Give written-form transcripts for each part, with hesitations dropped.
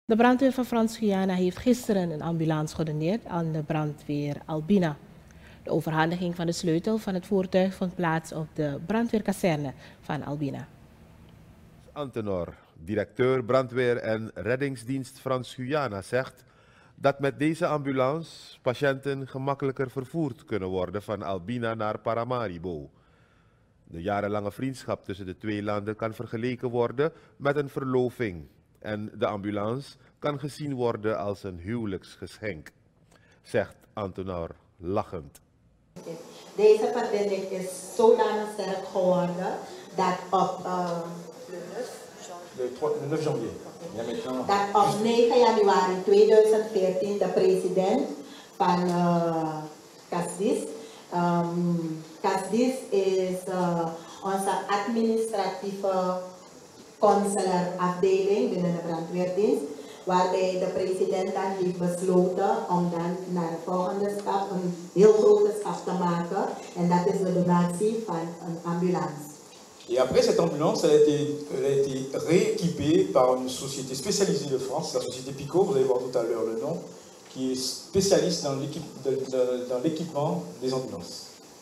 De brandweer van Frans-Guyana heeft gisteren een ambulance gedoneerd aan de brandweer Albina. De overhandiging van de sleutel van het voertuig vond plaats op de brandweerkazerne van Albina. Antenor, directeur brandweer en reddingsdienst Frans-Guyana, zegt dat met deze ambulance patiënten gemakkelijker vervoerd kunnen worden van Albina naar Paramaribo. De jarenlange vriendschap tussen de twee landen kan vergeleken worden met een verloving. En de ambulance kan gezien worden als een huwelijksgeschenk, zegt Antenor lachend. Deze verbinding is zodanig sterk geworden dat op 9 janvier. dat op 9 januari 2014 de president van CASDIS. CASDIS is onze administratieve consular afdeling binnen de brandweerdienst, waarbij de president dan heeft besloten om dan naar de volgende stap, een heel grote stap te maken, en dat is de donatie van een ambulance. Et après cette ambulance, elle a été rééquipée par une société spécialisée de France, la société Pico, vous allez voir tout à l'heure le nom, qui est spécialiste dans l'équipement des ambulances.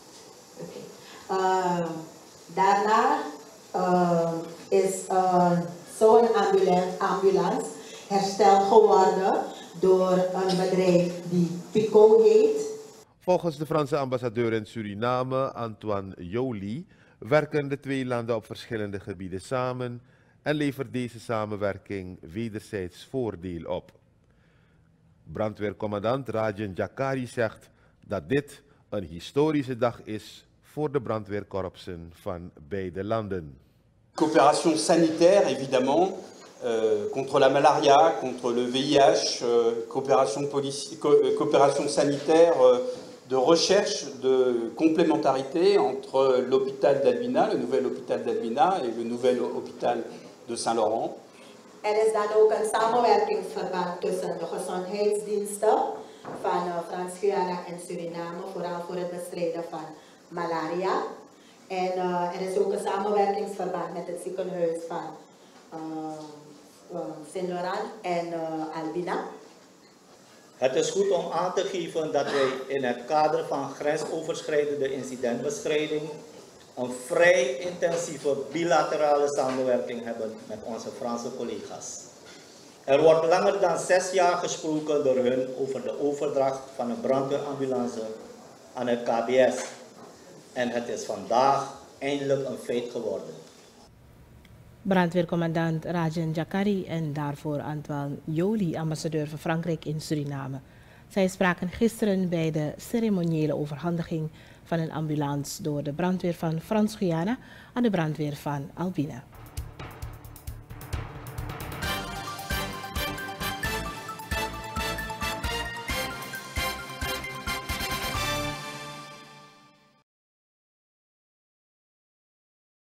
Okay. Daarna is zo'n ambulance hersteld geworden door een bedrijf die Pico heet. Volgens de Franse ambassadeur in Suriname, Antoine Joly, werken de twee landen op verschillende gebieden samen en levert deze samenwerking wederzijds voordeel op. Brandweercommandant Rajan Jakari zegt dat dit een historische dag is voor de brandweerkorpsen van beide landen. Coopération sanitaire, évidemment, contre la malaria, contre le VIH, coopération sanitaire, de recherche de complémentarité entre l'hôpital d'Albina, le nouvel hôpital d'Albina, et le nouvel hôpital de Saint-Laurent. Er is dan ook een samenwerkingsverband tussen de gezondheidsdiensten van Frans-Guyana en Suriname, vooral voor het bestrijden van malaria. En er is ook een samenwerkingsverband met het ziekenhuis van Saint-Laurent en Albina. Het is goed om aan te geven dat wij in het kader van grensoverschrijdende incidentbestrijding een vrij intensieve bilaterale samenwerking hebben met onze Franse collega's. Er wordt langer dan 6 jaar gesproken door hun over de overdracht van een brandweerambulance aan het KBS. En het is vandaag eindelijk een feit geworden. Brandweercommandant Rajan Jakari en daarvoor Antoine Joly, ambassadeur van Frankrijk in Suriname. Zij spraken gisteren bij de ceremoniële overhandiging van een ambulance door de brandweer van Frans-Guyana aan de brandweer van Albina.